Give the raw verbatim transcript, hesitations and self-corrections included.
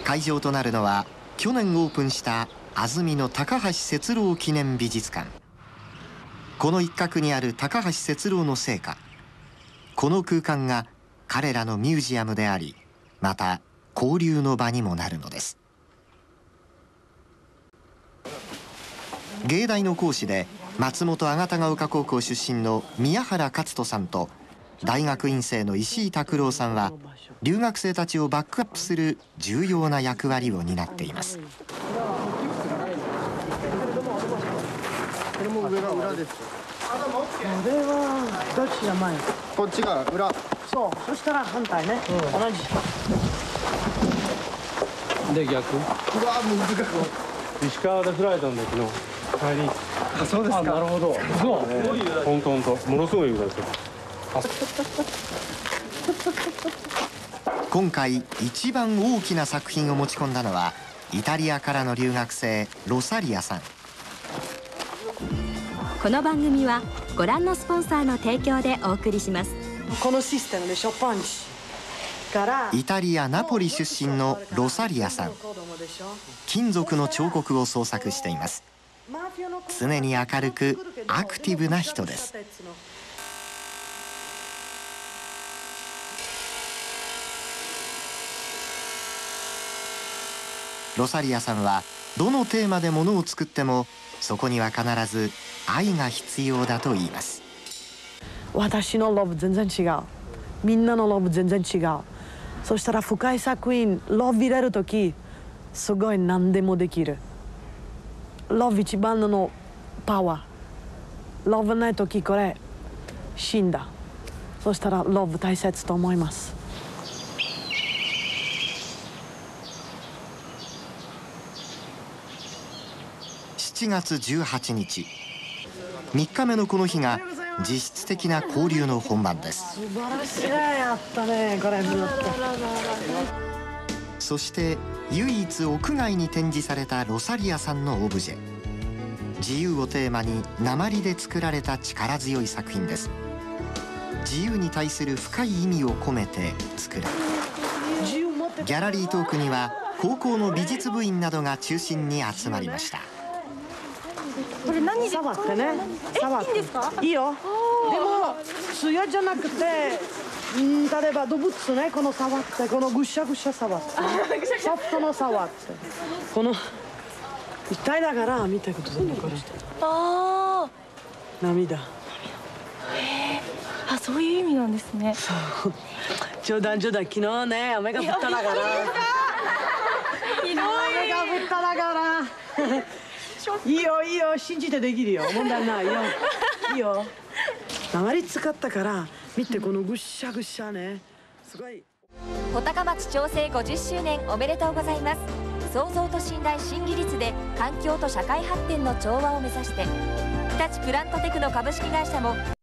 会場となるのは去年オープンした安曇野高橋節郎記念美術館。この一角にある高橋節郎の生家、この空間が彼らのミュージアムであり、また交流の場にもなるのです。芸大の講師で松本あがたが丘高校出身の宮原勝人さんと大学院生の石井拓郎さんは、留学生たちをバックアップする重要な役割を担っています。 これも上が裏です。これはどっちが前？こっちが裏。そう。そしたら反対ね。うん、同じ。 で逆。 うわ難しい。 石川でフライトの時の帰り。 あ、そうですか。 なるほど。そうね。本当本当。ものすごい歌ですよ。 今回一番大きな作品を持ち込んだのはイタリアからの留学生ロサリアさん。 この番組はご覧のスポンサーの提供でお送りします。 このシステムでしょ、パンチからイタリア・ナポリ出身のロサリアさん、金属の彫刻を創作しています。常に明るくアクティブな人です。ロサリアさんはどのテーマでものを作ってもそこには必ず愛が必要だと言います。 私のロブ全然違う、みんなのロブ全然違う。そしたら深い作品ロブ入れる時すごい何でもできる。ロブ一番のパワー。ロブない時これ死んだ。そしたらロブ大切と思います。 しちがつじゅうはちにち、みっかめのこの日が実質的な交流の本番です。 素晴らしいやったね、これずっと。 そして唯一屋外に展示されたロサリアさんのオブジェ、自由をテーマに鉛で作られた力強い作品です。自由に対する深い意味を込めて作られ、ギャラリートークには高校の美術部員などが中心に集まりました。 これ何で触ってね。 触っていいんですか？ いいよ。でも艶じゃなくて、うん、例えば動物ね、この触って、このぐしゃぐしゃ触って、ソフトの触って、この痛いだから見たことないこれ。 ああ。 涙。 へえ。あ、そういう意味なんですね。 そう。冗談冗談、昨日ね、雨が降っただから。 ひどい。 雨が降っただから。いいよいいよ、信じてできるよ、問題ないよ。いいよ。鉛使ったから見て、このぐっしゃぐしゃね、すごい。 穂高町町政ごじゅっしゅうねんおめでとうございます。創造と信頼新技術で環境と社会発展の調和を目指して、日立プラントテクノ株式会社も